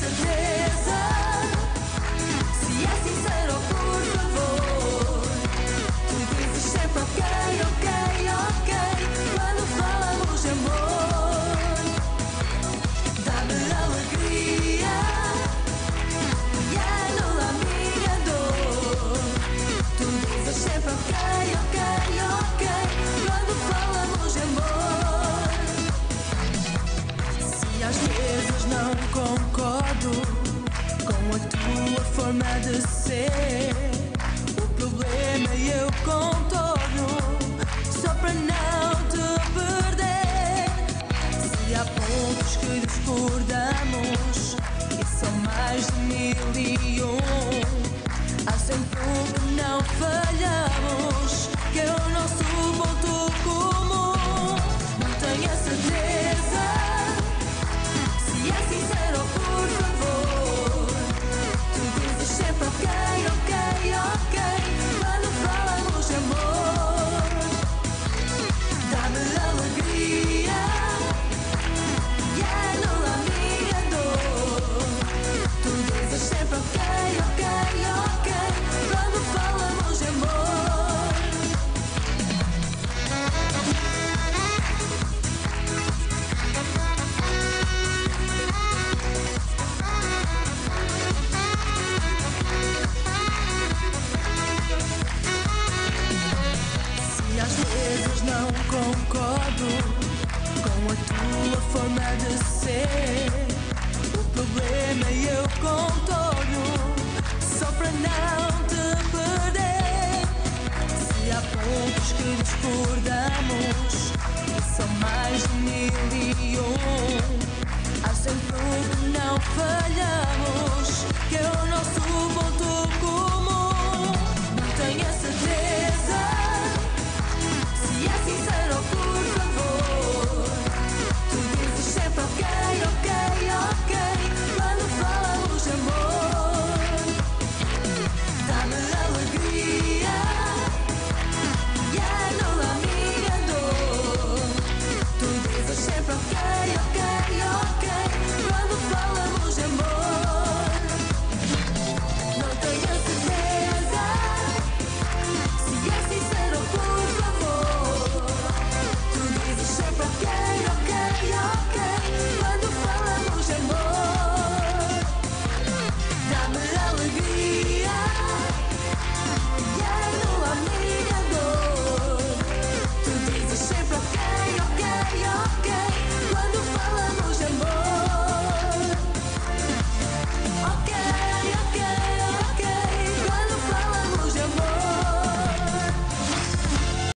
certeza. Se é sincero, por favor, tu dizes sempre ok, ok, ok, quando falamos de amor. Dá-me alegria e anula a minha dor. Tu dizes sempre ok, ok, ok, quando falamos de amor. Se às vezes não concordo com a tua forma de ser, o problema eu contorno só para não te perder. Se há pontos que discordamos e são mais de 1001, há sempre um que não falhamos, que é o nosso ponto comum. Não tenho a certeza se é sincero, por favor. Tu dizes sempre ok, ok, ok, quando falamos de amor. Dá-me alegria e anula a minha dor. Tu dizes sempre ok, ok, ok, quando falamos de amor. Se às vezes não concordo com a tua forma de ser, o problema eu contorno só para não te perder. Se há pontos que discordamos e são mais de 1001, há sempre um que não falhamos, que eu não